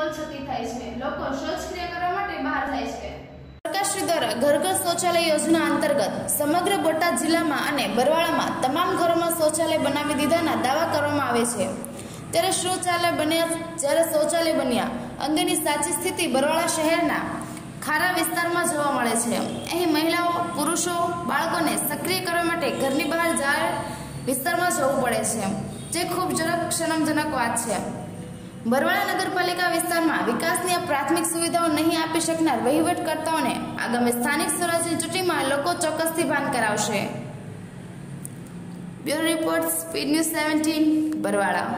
ક્ષતિ થાય છે। લોકો શૌચક્રિયા કરવા માટે બહાર જાય છે। સરકારશ્રી દ્વારા ઘર ઘર શૌચાલય યોજના અંતર્ગત સમગ્ર બોટાદ જિલ્લામાં અને બરવાળામાં તમામ ઘરોમાં શૌચાલય બનાવી દીધાના દાવા કરવામાં આવે છે। ત્યારે શૌચાલય બન્યા અંગેની સાચી સ્થિતિ બરવાળા શહેરના ખારા વિસ્તારમાં જોવા મળે છે। અહીં મહિલાઓ, પુરુષો, બાળકોને સક્રિય કરવા માટે ઘરની બહાર જાહેર વિસ્તારમાં જવું પડે છે, જે ખૂબ શરમજનક વાત છે। બરવાળા નગરપાલિકા વિસ્તારમાં વિકાસની પ્રાથમિક સુવિધાઓ નહીં આપી શકનાર વહીવટકર્તાઓને આગામી સ્થાનિક સ્વરાજની ચૂંટણીમાં લોકો ચોક્કસથી ભાન કરાવશે। Bureau report, speed news 17, Barwala.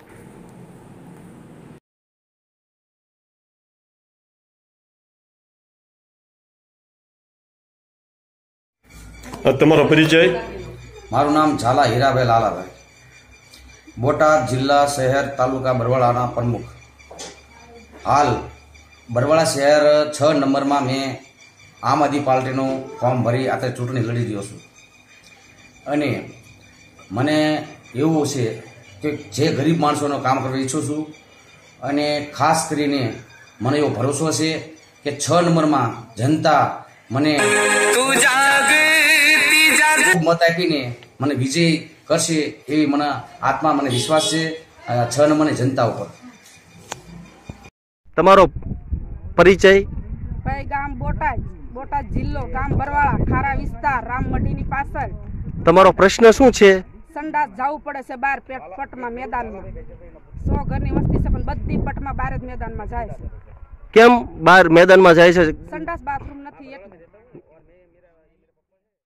તમારો પરિચય? મારું નામ ઝાલા હીરાભાઈ લાલાભાઈ, બોટાદ જિલ્લા શહેર તાલુકા બરવાળાના પ્રમુખ। હાલ બરવાળા શહેર 6 નંબરમાં મેં આમ આદમી પાર્ટીનું ફોર્મ ભરી આજે ચૂંટણી લડી રહ્યો છું અને મને એવું છે કે જે ગરીબ માણસોનું કામ કરવા ઈચ્છું છું અને ખાસ કરીને મને એવો ભરોસો છે કે 6 નંબરમાં જનતા મને મત આપીને મને વિજય કરશે એવી મને આત્મા મને વિશ્વાસ છે 6 નંબરની જનતા ઉપર। તમારો પરિચય? ભાઈ, ગામ બોટાદ જિલ્લો, ગામ બરવાળા, ખારા વિસ્તાર, રામમઢીની પાછળ। તમારો પ્રશ્ન શું છે? સંડાસ જવું પડે છે બહાર પટમાં, મેદાનમાં 100 ઘરની વસ્તી છે પણ બધી પટમાં બહાર જ મેદાનમાં જાય છે। કેમ બહાર મેદાનમાં જાય છે? સંડાસ બાથરૂમ નથી એટલે।